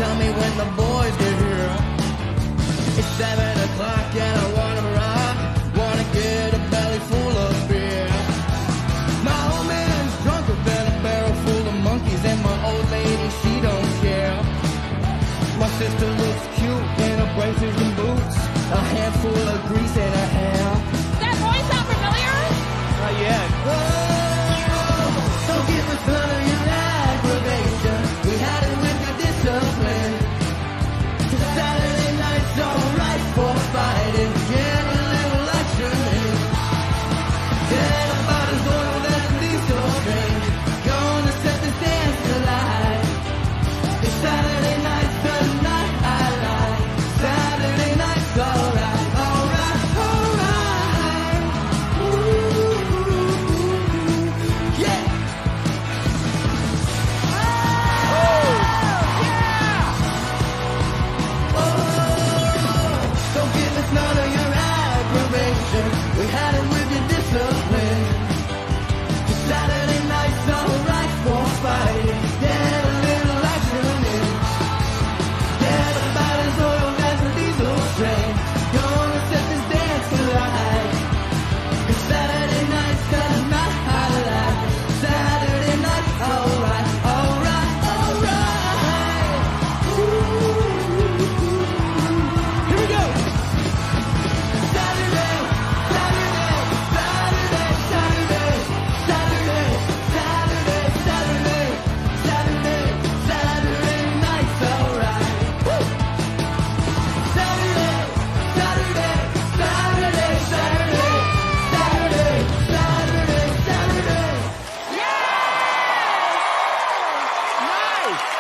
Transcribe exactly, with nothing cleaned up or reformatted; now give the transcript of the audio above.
tell me when the boys get here. It's seven o'clock and I wanna rock, wanna get a belly full of beer. My old man's drunker than a barrel full of monkeys, and my old lady, she don't care. My sister looks cute in her braces and boots, a handful of grease in her hair. That voice sound familiar? Not yet. Oh, don't give us none of your aggravation. We had it with your discipline. 'Cause Saturday night's alright for fighting. Get a little action in. Get about as oiled as a diesel train. Gonna set this dance alight. It's Saturday night's the night I like. Saturday night's alright, alright, alright. Ooh, yeah. Don't give us none of your aggravation. We had it with your discipline. 'Cause Saturday night's alright for fighting. Get a little action in. Get about as oiled as a diesel train. Gonna set this dance alight. 'Cause Saturday night's the night I like. Saturday night's alright, alright, alright. Ooh. Here we go. Saturday, Saturday, Saturday, Saturday, Saturday, Saturday, Saturday, Saturday, Saturday night's alright. Woo! Saturday, Saturday, Saturday, Saturday, Saturday, Saturday, Saturday. Nice.